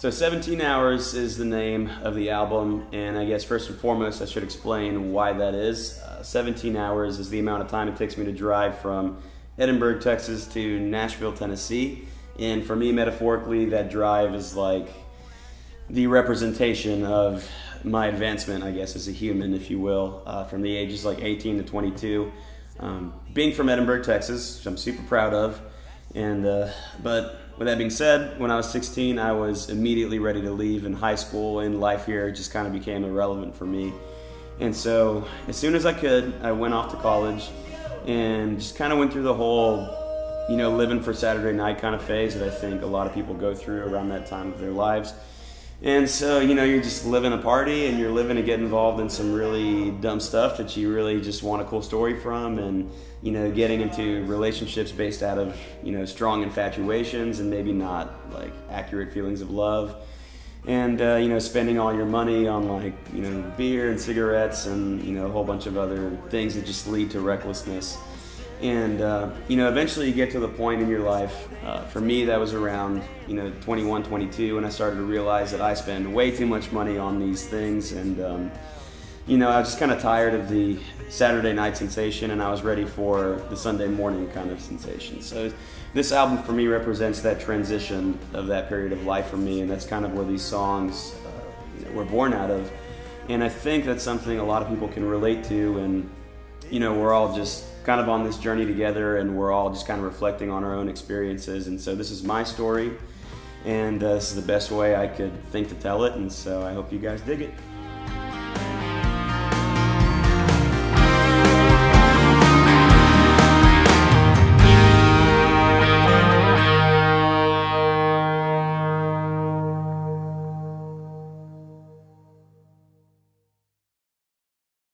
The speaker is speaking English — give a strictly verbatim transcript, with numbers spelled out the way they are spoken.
So seventeen hours is the name of the album, and I guess first and foremost I should explain why that is. Uh, seventeen hours is the amount of time it takes me to drive from Edinburgh, Texas to Nashville, Tennessee. And for me, metaphorically, that drive is like the representation of my advancement, I guess, as a human, if you will, uh, from the ages like eighteen to twenty-two. Um, being from Edinburgh, Texas, which I'm super proud of. And uh, but with that being said, when I was sixteen, I was immediately ready to leave, and high school and life here just kind of became irrelevant for me. And so as soon as I could, I went off to college and just kind of went through the whole, you know, living for Saturday night kind of phase that I think a lot of people go through around that time of their lives. And so, you know, you're just living a party and you're living to get involved in some really dumb stuff that you really just want a cool story from, and, you know, getting into relationships based out of, you know, strong infatuations and maybe not like accurate feelings of love. And, uh, you know, spending all your money on like, you know, beer and cigarettes and, you know, a whole bunch of other things that just lead to recklessness. And, uh, you know, eventually you get to the point in your life, uh, for me that was around, you know, twenty-one, twenty-two, and I started to realize that I spend way too much money on these things. And, um, you know, I was just kind of tired of the Saturday night sensation, and I was ready for the Sunday morning kind of sensation. So this album for me represents that transition of that period of life for me, and that's kind of where these songs uh, you know, were born out of. And I think that's something a lot of people can relate to, and, you know, we're all just kind of on this journey together, and we're all just kind of reflecting on our own experiences. And so this is my story, and uh, this is the best way I could think to tell it, and so I hope you guys dig it.